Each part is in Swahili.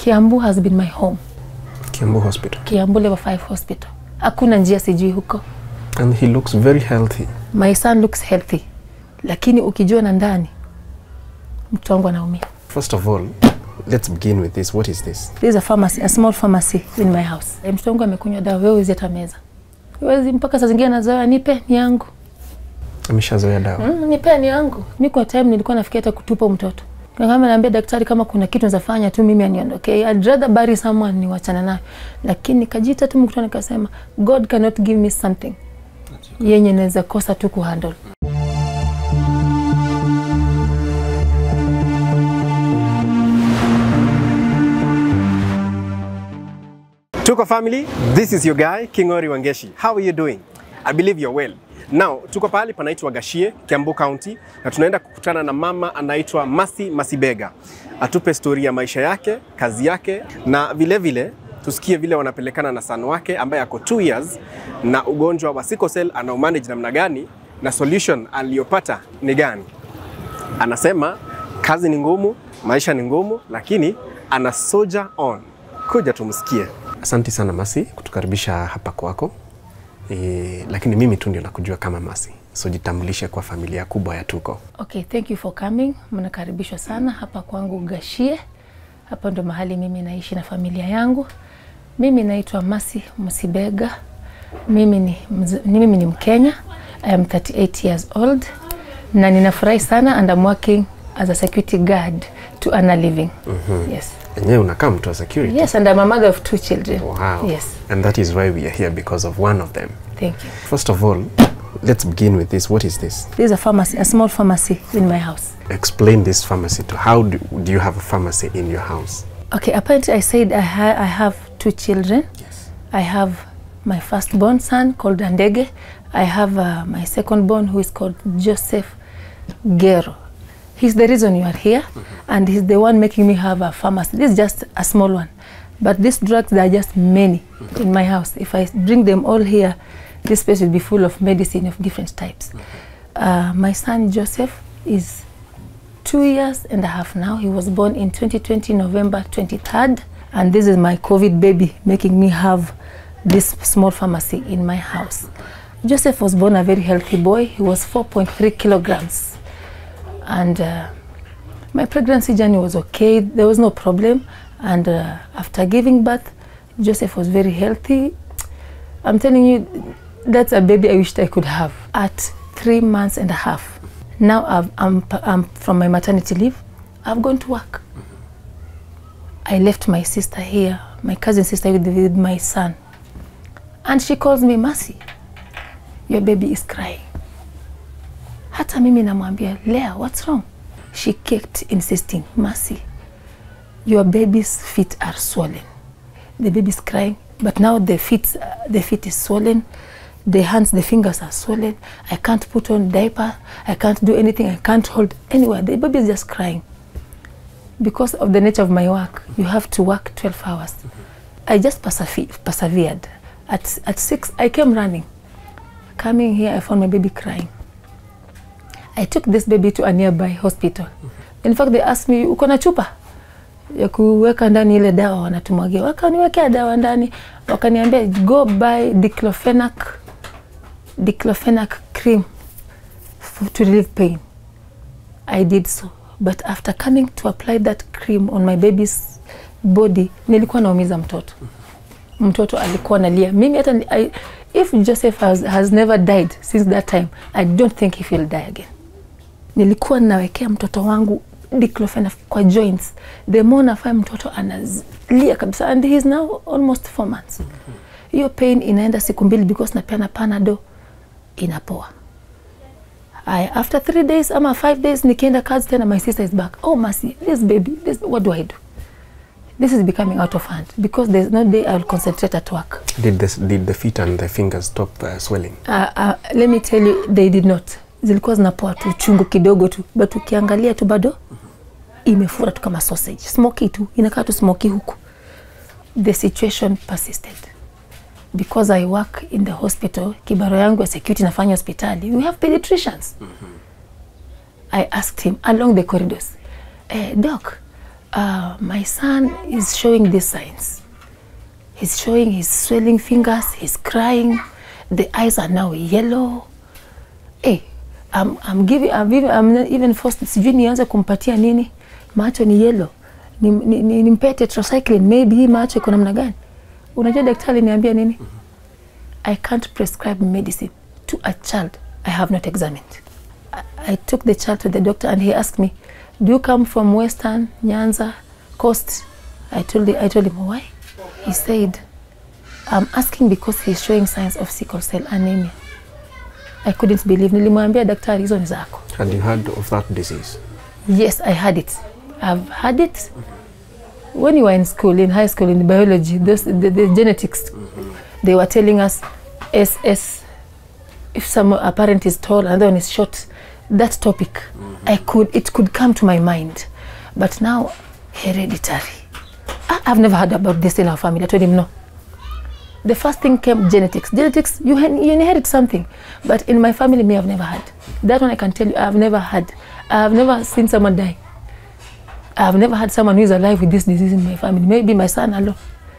Kiambu has been my home. Kiambu Hospital? Kiambu Level 5 Hospital. Hakuna njia sijui huko. And he looks very healthy. My son looks healthy. Lakini ukijua na ndani, mtu wangu anaumia. First of all, let's begin with this. What is this? This is a pharmacy, a small pharmacy in my house. Mtu wangu amekunywa dawa, wewe uzeta meza. Wewe mpaka saa zingine nazoea nipe ni yangu. Ameshazoea dawa. Nipe ni yangu. Mimi kwa time nilikuwa nafikia hata kutupa mtoto. Kama naambia daktari kama kuna kitu nzafanya tu mimi aniondoke. I'd rather bury someone niwachana nayo. Lakini kajita tu mkutano nikasema God cannot give me something yenye naweza kosa tu kuhandle. Tuko family, this is your guy, Kingori Wangeshi. How are you doing? I believe you're well. Now, tuko pahali panaitwa Gashie, Kiambu County, na tunaenda kukutana na mama anaitwa Masibega. Atupe story ya maisha yake, kazi yake, na vile vile tusikie vile wanapelekana na son wake ambaye ako 2 years na ugonjwa wa sickle cell manage namna gani na solution aliyopata ni gani. Anasema kazi ni ngumu, maisha ni ngumu, lakini ana soldier on. Kuja tumsikie. Asante sana Masi kutukaribisha hapa kwako. Lakini mimi tu ndio nakujua kama Masi. So jitambulishe kwa familia kubwa ya Tuko. Okay, thank you for coming. Mnakaribishwa sana hapa kwangu Gashie. Hapa ndo mahali mimi naishi na familia yangu. Mimi naitwa Masibega. Mimi ni Mkenya. I am 38 years old. Na ninafurahi sana and I'm working as a security guard to earn a living. Yes. Enyewe unakaa mtu wa security? Yes, and I'm a mother of 2 children. Wow. Yes. And that is why we are here, because of one of them. Thank you. First of all, let's begin with this. What is this? This is a pharmacy, a small pharmacy in my house. Explain this pharmacy to how do you have a pharmacy in your house? Okay, apparently I said I have 2 children. Yes. I have my firstborn son called Andege. I have my secondborn who is called Joseph Gero. He's the reason you are here, and he's the one making me have a pharmacy. This is just a small one, but these drugs, there are just many in my house. If I bring them all here, this place will be full of medicine of different types. My son Joseph is 2 years and a half now. He was born in 2020, November 23rd, and this is my COVID baby making me have this small pharmacy in my house. Joseph was born a very healthy boy. He was 4.3 kilograms. And my pregnancy journey was okay. There was no problem. And after giving birth, Joseph was very healthy. I'm telling you, that's a baby I wished I could have. At 3 months and a half. Now I'm from my maternity leave. I've gone to work. I left my sister here, my cousin sister with my son. And she calls me, Masi, your baby is crying. Hata mimi namwambia, Lea, what's wrong? She kept insisting, Masi, your baby's feet are swollen. The baby's crying, but now the feet is swollen. The hands, the fingers are swollen. I can't put on diaper. I can't do anything. I can't hold anywhere. The baby is just crying. Because of the nature of my work, you have to work 12 hours. I just persevered. At 6, I came running. Coming here, I found my baby crying. I took this baby to a nearby hospital. In fact, they asked me, uko na chupa ya kuweka ndani ile dawa wanatumwagia. Wakaniwekea dawa ndani, wakaniambia go buy diclofenac cream to relieve pain. I did so, but after coming to apply that cream on my baby's body, nilikuwa naumiza mtoto. Mtoto alikuwa analia. Mimi hata if Joseph has never died since that time, I don't think he will die again. Nilikuwa nawekea mtoto wangu diclofenac kwa joints. The more nafanya mtoto analia kabisa, and he is now almost 4 months. Hiyo pain inaenda siku 2 because napeana Panadol, inapoa. After 3 days ama 5 days nikienda kazi tena, my sister is back. Oh Masi, this baby, what do I do? This is becoming out of hand because there's no day I'll concentrate at work. Did the feet and the fingers stop swelling? Let me tell you, they did not. Zilikuwa zinapoa tu, chungu kidogo tu, but ukiangalia tu bado imefura tu kama sausage. Smoky tu, inakaa tu smoky huku. The situation persisted. Because I work in the hospital, kibaro yangu ya security nafanya hospitali, we have pediatricians. I asked him along the corridors, Doc, my son is showing these signs. He's showing his swelling fingers, he's crying, the eyes are now yellow. Hey, I'm even forced, sijui nianze kumpatia nini, macho ni yellow. Nimpe tetracycline, maybe hii macho iko namna gani? Unajua daktari niambia nini? I can't prescribe medicine to a child I have not examined. I took the child to the doctor and he asked me, do you come from Western, Nyanza, Coast? I told him why? He said, I'm asking because he's showing signs of sickle cell anemia. I couldn't believe. Nilimwambia daktari hizo ni zako. Had you heard of that disease? Yes, I had it. I've had it. When you were in school, in high school, in biology, the genetics, they were telling us SS, if a parent is tall, another one is short, that topic, it could come to my mind. But now, hereditary. I've never heard about this in our family. I told him no. The first thing came genetics. Genetics, you inherit something. But in my family, me, I've never had. That one I can tell you, I've never had. I've never seen someone die. I've never had someone who is alive with this disease in my family. Maybe my son alone.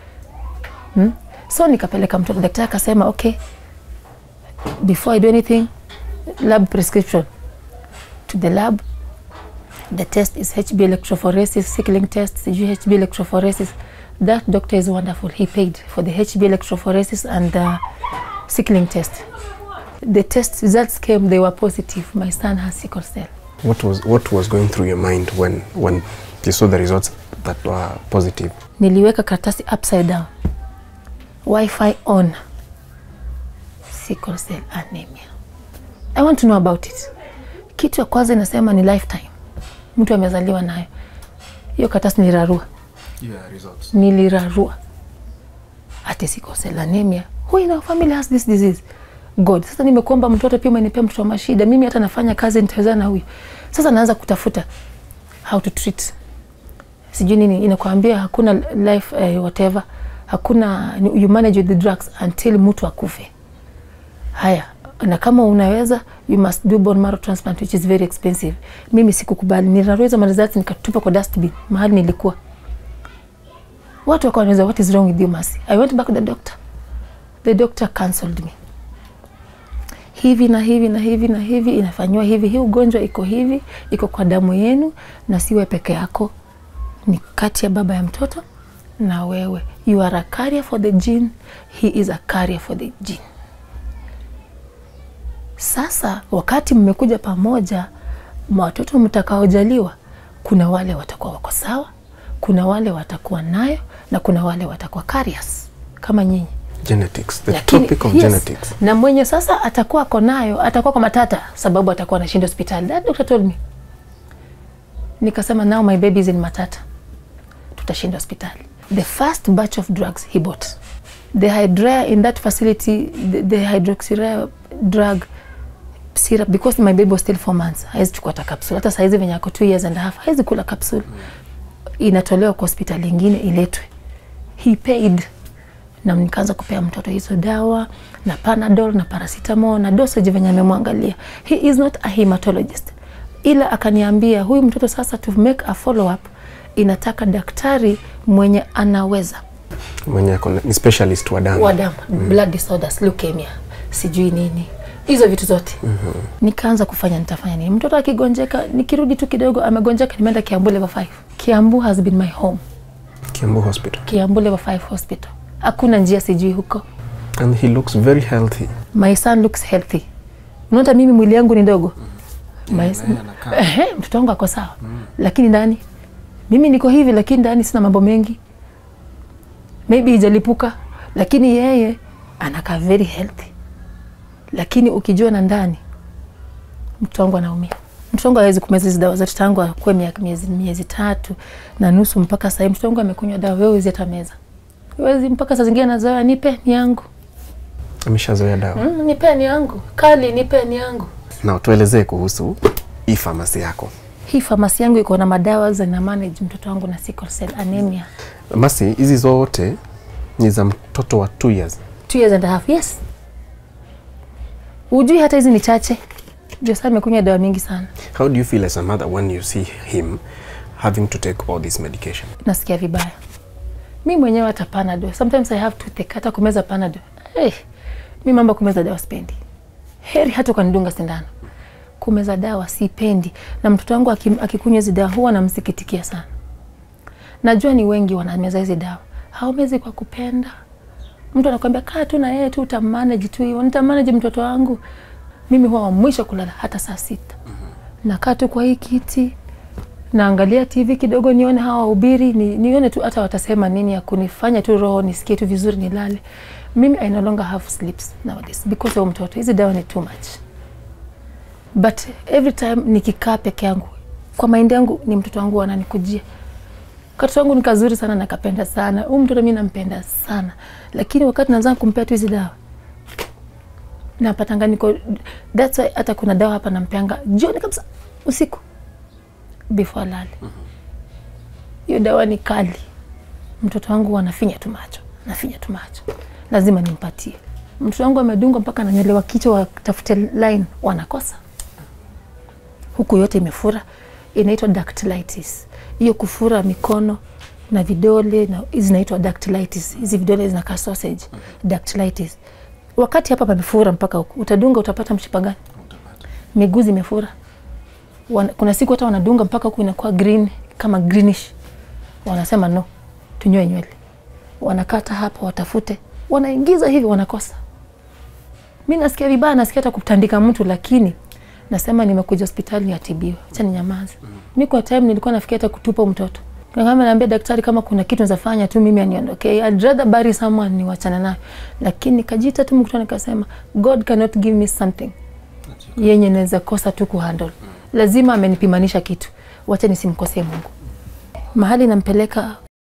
So nikapeleka mtoto, daktari akasema, okay, before I do anything, lab prescription. To the lab, the test is HB electrophoresis, sickling test, HB electrophoresis. That doctor is wonderful. He paid for the HB electrophoresis and the sickling test. The test results came, they were positive. My son has sickle cell. What was going through your mind when you saw the results that were positive? Niliweka karatasi upside down. Wi-Fi on. Sickle cell anemia. I want to know about it. Kitu ya kwanza inasema ni lifetime. Mtu amezaliwa nayo. Hiyo karatasi nilirarua. Yeah, results. Nilirarua. Ati sickle cell anemia. Who in our family has this disease? God. Sasa nimekuomba mtoto pia umenipea mtoto wa mashida. Mimi hata nafanya kazi nitaweza na huyu. Sasa naanza kutafuta how to treat. Sijui nini inakwambia hakuna life whatever. Hakuna, you manage with the drugs until mtu akufe. Haya, na kama unaweza, you must do bone marrow transplant, which is very expensive. Mimi sikukubali. Nilirarua results nikatupa kwa dustbin mahali nilikuwa. Watu wakawa wanauliza, what is wrong with you, Mercy? I went back to the doctor. The doctor cancelled me. Hivi na hivi na hivi na hivi inafanywa hivi. Hii ugonjwa iko hivi, iko kwa damu yenu na siwe peke yako. Ni kati ya baba ya mtoto na wewe. You are a carrier for the gene. He is a carrier for the gene. Sasa wakati mmekuja pamoja, watoto mtakaojaliwa, kuna wale watakuwa wako sawa, kuna wale watakuwa nayo na kuna wale watakuwa carriers kama nyinyi. Genetics, the topic of genetics. Na mwenye sasa atakuwa konayo, atakuwa kwa matata sababu atakuwa anashinda hospitali. That doctor told me. Nikasema now my baby is in matata. Tutashinda hospitali. The first batch of drugs he bought. The hydrea in that facility, the hydroxyurea drug syrup, because my baby was still 4 months. Haizi chukua ta capsule. Hata saizi venye ako 2 years and a half, haizi kula capsule. Inatolewa kwa hospitali ingine iletwe. He paid. Na nikaanza kupea mtoto hizo dawa na Panadol na paracetamol na dosage venye amemwangalia. He is not a hematologist. Ila akaniambia huyu mtoto sasa to make a follow up inataka daktari mwenye anaweza. Mwenye ni specialist wa damu. Wa damu, blood disorders, leukemia, sijui nini. Hizo vitu zote. Nikaanza kufanya nitafanya nini? Mtoto akigonjeka, nikirudi tu kidogo amegonjeka, nimeenda Kiambu level 5. Kiambu has been my home. Kiambu hospital. Kiambu level 5 hospital. Hakuna njia sijui huko. And he looks very healthy. My son looks healthy. Unaona mimi mwili yangu ni ndogo. Mtoto wangu ako sawa. Lakini ndani mimi niko hivi lakini ndani sina mambo mengi. Maybe hajalipuka lakini yeye anakaa very healthy. Lakini ukijua na ndani mtoto wangu anaumia. Mtoto wangu hawezi kumeza hizo dawa zote tangu akue miezi 3 na nusu mpaka sasa. Mtoto wangu amekunywa dawa, wewe hizi hata meza. Wewe mpaka saa zingine anazoea, nipe ni yangu. Ameshazoea dawa. Nipe ni yangu. Kali nipe ni yangu. Na tuelezee kuhusu hii pharmacy yako. Hii pharmacy yangu iko na madawa za na manage mtoto wangu na sickle cell anemia. Mercy, hizi zote ni za mtoto wa 2 years. 2 years and a half, yes. Ujui hata hizi ni chache. Ndio sasa nimekunywa dawa mingi sana. How do you feel as a mother when you see him having to take all this medication? Nasikia vibaya. Mimi mwenyewe hata Panadol. Sometimes I have to take hata kumeza Panadol. Mimi mambo kumeza dawa sipendi. Heri hata ukanidunga sindano. Kumeza dawa sipendi. Na mtoto wangu akikunywa hizo dawa huwa namsikitikia sana. Najua ni wengi wanameza hizo dawa. Haumezi kwa kupenda. Mtu anakuambia kaa tu na yeye tu utamanage tu hiyo. Nitamanage mtoto wangu. Mimi huwa wa mwisho kulala hata saa 6. Nakaa tu kwa hii kiti. Naangalia TV kidogo nione hawa wahubiri, nione tu hata watasema nini ya kunifanya tu roho nisikie tu vizuri nilale. Mimi I no longer have sleeps nowadays because of mtoto. Hizi dawa ni too much. But every time nikikaa peke yangu, kwa mind yangu ni mtoto wangu ananikujia. Mtoto wangu ni kazuri sana na kapenda sana. Huyu mtoto mimi nampenda sana. Lakini wakati naanza kumpea tu hizi dawa, napatanga niko, that's why hata kuna dawa hapa nampeanga jioni kabisa usiku before lale. Hiyo dawa ni kali. Mtoto wangu anafinya tu macho. Lazima nimpatie. Mtoto wangu amedungwa mpaka ananyelewa kichwa watafute line wanakosa. Huku yote imefura. Inaitwa dactylitis. Hiyo kufura mikono na vidole na zinaitwa dactylitis. Hizi vidole zinakaa sausage. Dactylitis. Wakati hapa pamefura mpaka huku, utadunga utapata mshipa gani? Miguu zimefura. Kuna siku hata wanadunga mpaka huku inakuwa green kama greenish. Wanasema no, tunyoe nywele. Wanakata hapa watafute, wanaingiza hivi wanakosa. Mimi nasikia vibaya, nasikia hata kutandika mtu, lakini nasema nimekuja hospitali ya tibiwa. Acha ninyamaze. Mimi kwa time nilikuwa nafikia hata kutupa mtoto. Kama naambia daktari kama kuna kitu nzafanya tu mimi aniondoke. I'd rather bury someone niwachana nayo. Lakini nikajita tu mkutano nikasema God cannot give me something yenye naweza kosa tu kuhandle. Lazima amenipimanisha kitu. Wacha nisimkosee Mungu. Mahali nampeleka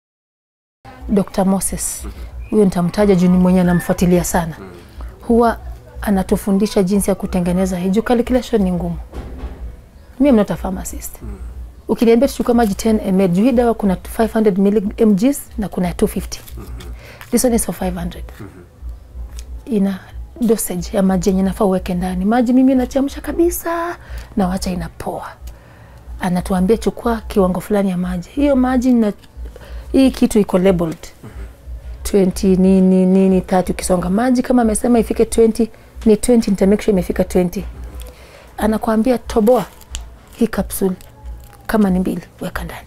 Dr. Moses. Huyo nitamtaja juu ni mwenye anamfuatilia sana. Huwa anatufundisha jinsi ya kutengeneza hii. Calculation ni ngumu. Mimi am not a pharmacist. Ukiniambia tuchukue maji 10 ml, juu hii dawa kuna 500 mg na kuna 250. This one is for 500. Ina dosage ya maji yenye nafaa uweke ndani. Maji mimi nachemsha kabisa na wacha inapoa. Anatuambia chukua kiwango fulani ya maji. Hiyo maji na hii kitu iko labeled 20 nini 30 ukisonga maji kama amesema ifike 20 ni 20, nita make sure imefika 20. Anakuambia toboa hii capsule kama ni 2 weka ndani.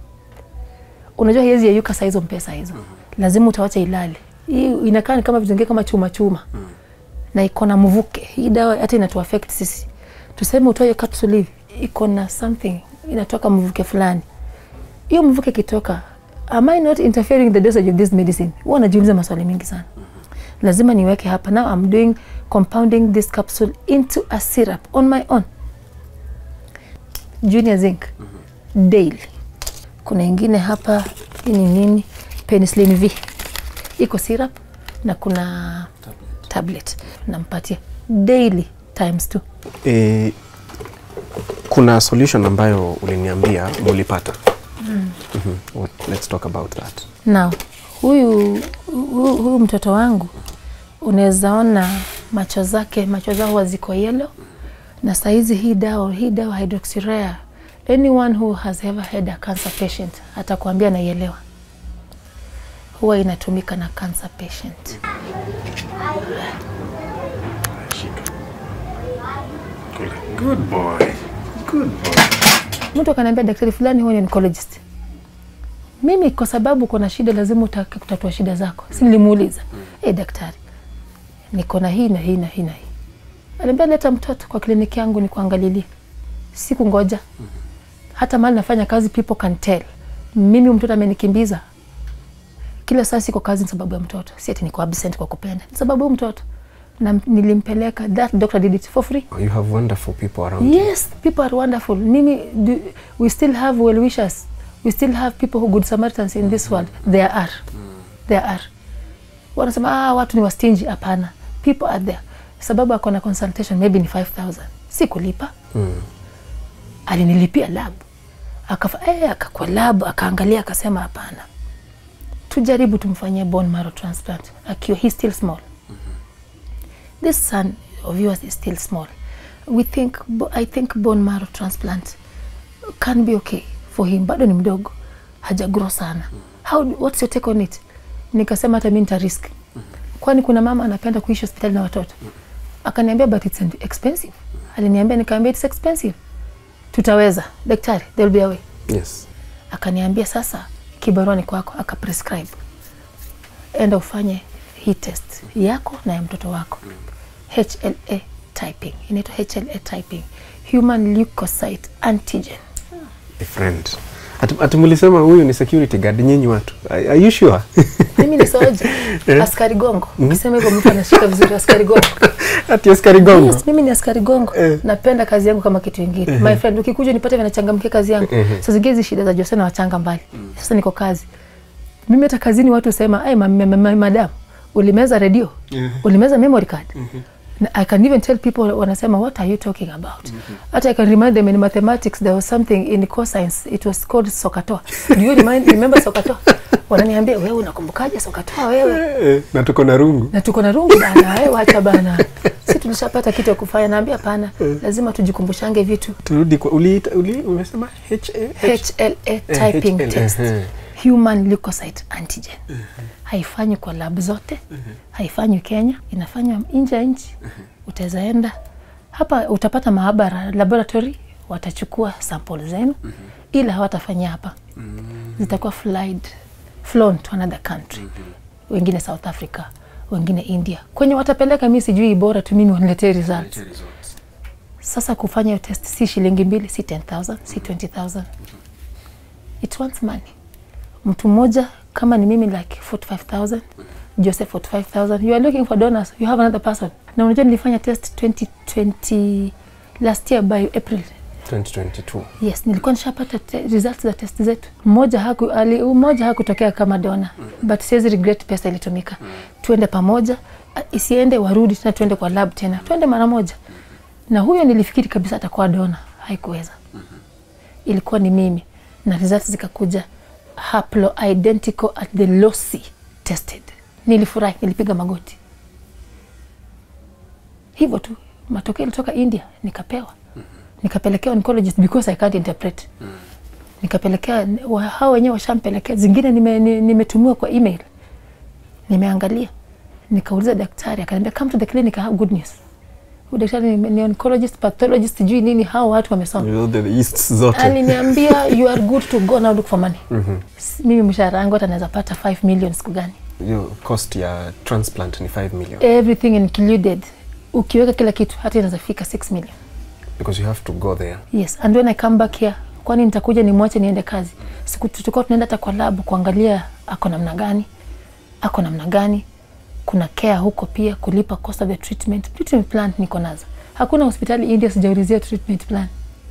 Unajua hizi yayuka saa hizo mpesa hizo. Lazima utawacha ilale. Hii inakaa ni kama vitu kama chuma. Na iko na mvuke. Hii dawa hata inatu affect sisi. Tuseme utoe capsule hivi, iko na something inatoka mvuke fulani. Hiyo mvuke kitoka, am I not interfering in the dosage of this medicine? Huwa najiuliza maswali mingi sana. Lazima niweke hapa. Now I'm doing compounding this capsule into a syrup on my own. Junior zinc daily. Kuna ingine hapa nini penicillin V. Iko syrup na kuna tablet. Nampatia daily times 2. Kuna solution ambayo uliniambia mulipata. Let's talk about that. Now, huyu mtoto wangu unaweza ona macho zao ziko yellow na saizi hii dawa hydroxyurea. Anyone who has ever had a cancer patient atakwambia naielewa. Huwa inatumika na cancer patient. Good boy. Mtu akaniambia daktari fulani huyu ni oncologist. Mimi kwa sababu kuna shida lazima utake kutatua shida zako. Si nilimuuliza, daktari, niko na hii na hii na hii na hii. Aliniambia leta mtoto kwa kliniki yangu nikuangalilie. Siku ngoja. Hata mali nafanya kazi people can tell. Mimi mtoto amenikimbiza. Kila saa siko kazi sababu ya mtoto. Si eti niko absent kwa kupenda. Sababu mtoto. Na nilimpeleka, that doctor did it for free. You have wonderful people around you. Yes, people are wonderful. We still have well wishers. We still have people who good Samaritans in this world. There are. Wanasema watu ni wastingy. Hapana. People are there. Sababu akona consultation maybe ni 5,000. Si kulipa. Alinilipia lab. Akakwa lab akaangalia akasema hapana. Tujaribu tumfanyie bone marrow transplant. Akiwa he's still small. This son of yours is still small. I think bone marrow transplant can be okay for him, bado ni mdogo, haja grow sana. What's your take on it? Nikasema hata mimi nita risk. Kwani kuna mama anapenda kuishi hospitali na watoto. Akaniambia but it's expensive. Aliniambia, nikamwambia it's expensive. Tutaweza. Daktari, there will be a way. Yes. Akaniambia sasa kibarua ni kwako, akaprescribe. Enda ufanye hii test yako na ya mtoto wako. HLA typing. Inaitwa HLA typing. Human leukocyte antigen. A friend. Atumulisema huyu ni security guard nyinyi watu. Are you sure? Mimi ni soja. Askari gongo. Ukisema hivyo mtu anashika vizuri askari gongo. Ati askari gongo. Yes, mimi ni askari gongo. Napenda kazi yangu kama kitu kingine. My friend, ukikuja nipate vinachangamkia kazi yangu. Sasa zingine shida za Jose na wachanga mbali. Sasa niko kazi. Mimi hata kazini watu sema, "Ai madam, ulimeza radio? Ulimeza memory card?" I can even tell people wanasema, "What are you talking about?" Hata I can remind them in mathematics there was something in cosines, it was called sokatoa. Do you remember sokatoa? Wananiambia, "Wewe unakumbukaje sokatoa wewe?" Na tuko na rungu. Na tuko na rungu bana, wewe acha bana. Sisi tulishapata kitu ya kufanya, naambia hapana, lazima tujikumbushane vitu. Turudi kwa umesema HLA typing test. Human leukocyte antigen. Haifanywi kwa lab zote, haifanywi Kenya, inafanywa nje ya nchi. Utaweza enda hapa, utapata maabara, laboratory, watachukua sample zenu, ila hawatafanyia hapa. Zitakuwa flown to another country. Wengine South Africa, wengine India. Kwenye watapeleka mimi sijui, bora tu mimi waniletee results. Sasa kufanya hiyo test si shilingi 2, si 10,000, si 20,000. It wants money. Mtu mmoja kama ni mimi like 45,000, Joseph 45,000. You are looking for donors, you have another person. Na unajua nilifanya test 2020 last year by April 2022. Yes, nilikuwa nishapata results za test zetu. Mmoja hakutokea kama donor, but siwezi regret pesa ilitumika. Tuende pamoja, isiende warudi tena tuende kwa lab tena. Tuende mara moja. Na huyo nilifikiri kabisa atakuwa donor, haikuweza. Ilikuwa ni mimi na results zikakuja haplo identical at the lossy tested. Nilifurahi, nilipiga magoti. Hivyo tu, matokeo ilitoka India, nikapewa. Nikapelekea oncologist because I can't interpret. Nikapelekea hao wenyewe washampelekea, zingine nimetumiwa kwa email. Nimeangalia. Nikauliza daktari, akaniambia come to the clinic, I have good news. Daktari ni oncologist, pathologist, jui nini, hao watu wamesoma. The east zote. Aliniambia you are good to go now, look for money. Mimi mshahara wangu hata naweza pata 5 million siku gani? Your cost ya transplant ni 5 million. Everything included. Ukiweka kila kitu hata inaweza fika 6 million. Because you have to go there. Yes, and when I come back here, kwani nitakuja nimwache niende kazi? Siku tutakuwa tunaenda hata kwa lab kuangalia ako namna gani. Kuna care huko pia, kulipa cost of the treatment. Treatment plan niko nazo. Hakuna hospitali India sijaulizia treatment plan.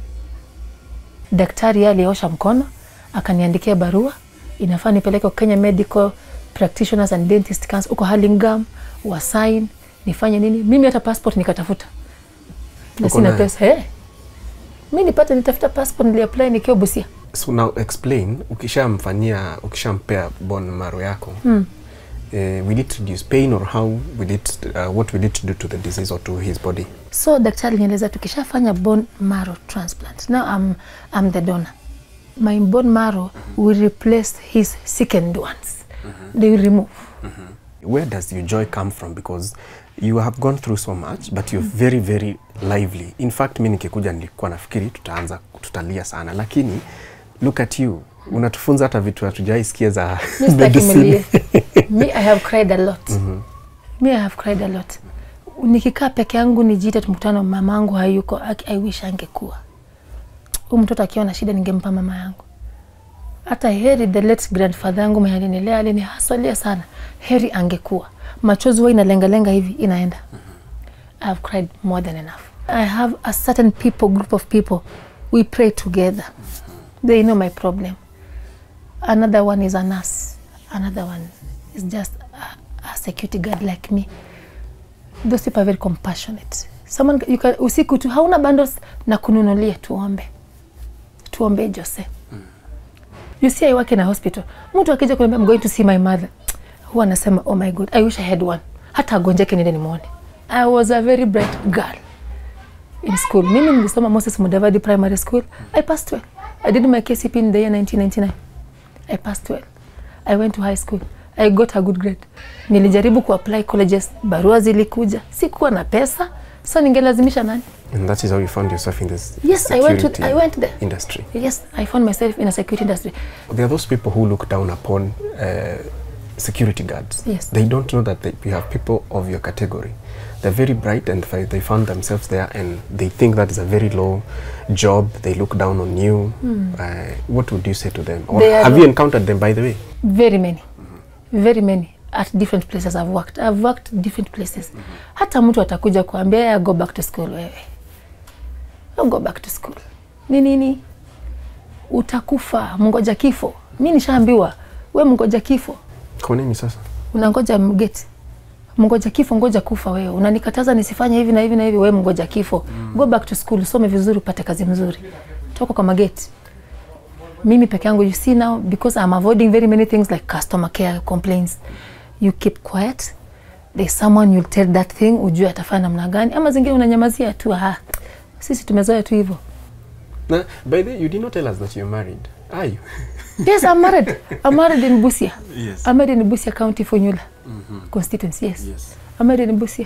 Daktari aliosha mkono, akaniandikia barua, inafaa nipeleke kwa Kenya Medical Practitioners and Dentist Council uko Hurlingham, wa sign, nifanye nini? Mimi hata passport nikatafuta. Na sina pesa. Mimi nitafuta passport, niliapply nikiwa Busia. So now explain, ukishampea bone marrow yako. Will it reduce pain or what will it do to the disease or to his body? So daktari nieleza tukishafanya bone marrow transplant. Now I'm the donor. My bone marrow will replace his sickened ones. They will remove. Where does your joy come from? Because you have gone through so much, but you're very, very lively. In fact, mimi nikikuja nilikuwa nafikiri tutalia sana, lakini look at you. Unatufunza hata vitu hatujaisikia za medicine. Me, I have cried a lot. Me, I have cried a lot. Nikikaa peke yangu nijiita tumkutano, mamangu hayuko, I wish angekuwa. Huyu mtoto akiona shida ningempa mama yangu. Hata heri the late grandfather yangu mwenye alinilea, alinihaswalia sana. Heri angekuwa. Machozi huwa inalenga hivi inaenda. I have cried more than enough. I have a certain group of people. We pray together. They know my problem. Another one is a nurse. Another one is just a security guard like me. Those people are very compassionate. Someone usiku tu hauna bundles na kununulia, tuombe Jose. You see, I work in a hospital. Mtu akija kuniambia I'm going to see my mother, huwa nasema oh my God, I wish I had one. Hata agonjeke niende nimuone. I was a very bright girl in school. Mimi nilisoma Moses Mudavadi Primary School. I passed well. I did my KCP in the year 1999. I passed well. I went to high school. I got a good grade. Nilijaribu kuapply colleges, barua zilikuja. Sikuwa na pesa, so ningelazimisha nani? And that is how you found yourself in this I went there. Industry. Yes, I found myself in a security industry. There are those people who look down upon security guards. Yes. They don't know that you have people of your category. They're very bright and they found themselves there and they think that is a very low job. They look down on you. What would you say to them? Or have you encountered them, by the way? Very many. Very many. At different places I've worked. I've worked different places. Hata mtu atakuja kuambia go back to school wewe. Go back to school. Nini? Utakufa, mngoja kifo. Mimi nishaambiwa, wewe mngoja kifo. Kwa nini sasa? Unangoja mgeti. Mngoja kifo, ngoja kufa wewe. Unanikataza nisifanye hivi na hivi na hivi, wewe mngoja kifo. Go back to school, some vizuri, upate kazi mzuri. Toka kwa mageti. Mimi peke yangu, you see now, because I'm avoiding very many things like customer care complaints. You keep quiet. There's someone you'll tell that thing, ujue atafanya namna gani. Ama zingine unanyamazia tu, sisi tumezoea tu hivyo. Now, by the way, you did not tell us that you're married. Are you? Yes, I'm married. I'm married in Busia. Yes. I'm married in Busia County, Funyula constituency. Yes. Yes. I'm married in Busia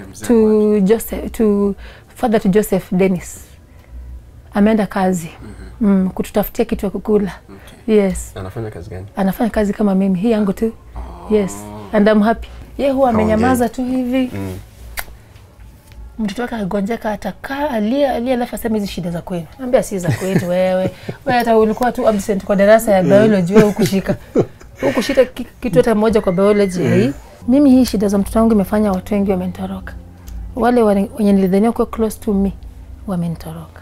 to father to Joseph Dennis. Ameenda kazi. Kututafutia kitu ya kukula. Okay. Yes. Anafanya kazi gani? Anafanya kazi kama mimi. Hii yangu tu. Yes. And I'm happy. Yeye huwa amenyamaza tu hivi. Mtoto wake agonjeka atakaa alia alafu aseme hizi shida za kwenu. Naambia si za kwetu wewe. Wewe hata ulikuwa tu absent kwa darasa ya biology wewe ukushika. Ukushika kitu hata moja kwa biology. Mimi hii shida za mtoto wangu imefanya watu wengi wamenitoroka. Wale wenye nilidhania kwa close to me wamenitoroka.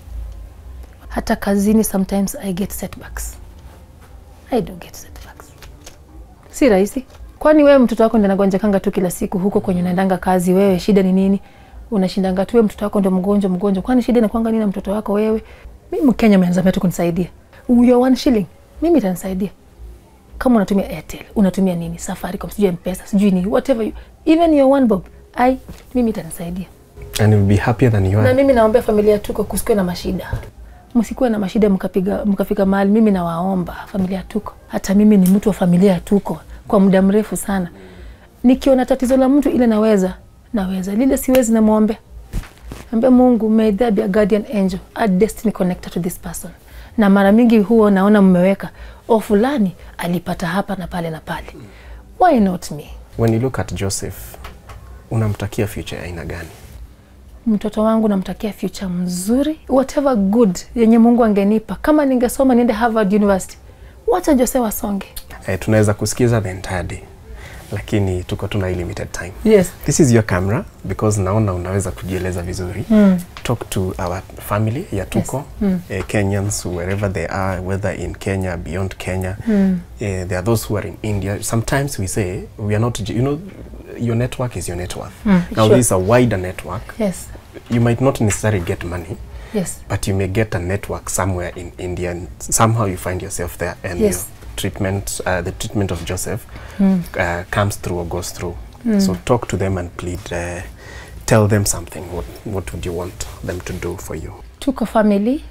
Hata kazini sometimes I get setbacks. I do get setbacks. Si rahisi. Kwani wewe mtoto wako ndiye anagonjekanga tu kila siku huko kwenye unaendanga kazi, wewe shida ni nini? Unashindanga tu wewe mtoto wako ndio mgonjwa. Kwani shida inakuanga nini na mtoto wako wewe? Mimi Mkenya mwanza tu kunisaidia. Uyo 1 shilling, mimi itanisaidia. Kama unatumia Airtel, unatumia nini? Safaricom, sijui M-Pesa, sijui ni whatever even your 1 bob, mimi itanisaidia. And you'll be happier than you are. Na mimi naomba familia Tuko kusikwe na mashida. Msikuwe na mashida mkafika mahali. Mimi nawaomba familia Tuko. Hata mimi ni mtu wa familia Tuko kwa muda mrefu sana. Nikiona tatizo la mtu ile naweza. Lile siwezi na muombe. Ambia Mungu, may there be a guardian angel, a destiny connector to this person. Na mara mingi huo naona mmeweka fulani alipata hapa na pale na pale. Why not me? When you look at Joseph, unamtakia future aina gani? Mtoto wangu namtakia future mzuri, whatever good yenye Mungu angenipa. Kama ningesoma niende Harvard University, wacha Joseph asonge. Tunaweza kusikiza the entire day, lakini tuko tuna limited time. Yes. This is your camera because naona unaweza kujieleza vizuri. Talk to our family ya Tuko, Kenyans, wherever they are, whether in Kenya, beyond Kenya. There are those who are in India. Sometimes we say we are not, your network is your net worth. Now sure. This is a wider network. Yes. You might not necessarily get money. Yes. But you may get a network somewhere in India and somehow you find yourself there and yes. the treatment of Joseph comes through or goes through. So talk to them and plead, tell them something. What would you want them to do for you? Tuko family,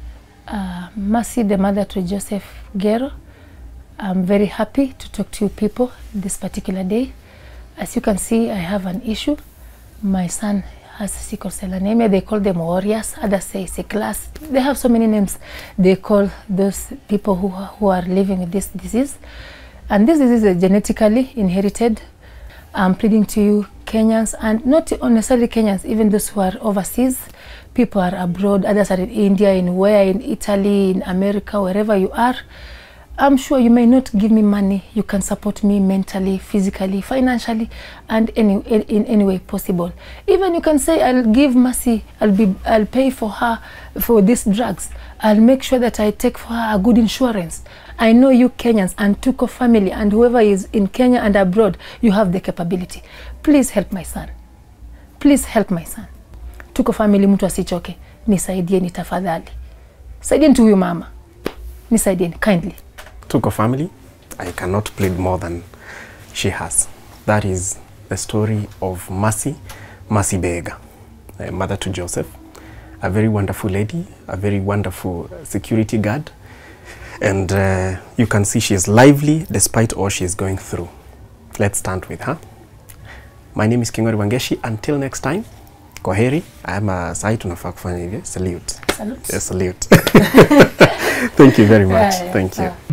Mercy, the mother to Joseph Gero. I'm very happy to talk to you people this particular day. As you can see, I have an issue. My son has sickle cell anemia. They call them warriors. Others say it's a class. They have so many names. They call those people who are living with this disease. And this disease is genetically inherited. I'm pleading to you, Kenyans, and not necessarily Kenyans, even those who are overseas. People are abroad. Others are in India, in Italy, in America, wherever you are. I'm sure you may not give me money. You can support me mentally, physically, financially, and in any way possible. Even you can say, I'll give Mercy, I'll pay for her for these drugs. I'll make sure that I take for her a good insurance. I know you Kenyans and Tuko family and whoever is in Kenya and abroad, you have the capability. Please help my son. Please help my son. Tuko family, mtu asichoke. Nisaidieni tafadhali. Saidieni tu huyu mama. Nisaidieni kindly. Tuko family, I cannot plead more than she has. That is the story of Masibega, mother to Joseph. a very wonderful lady, a very wonderful security guard. And you can see she is lively despite all she is going through. Let's stand with her. My name is Kingori Wangeshi. Until next time, kwaheri. Sahi tunafaa kufanya hivi. Salute. Salute. Yes, salute. Thank you very much. Thank you.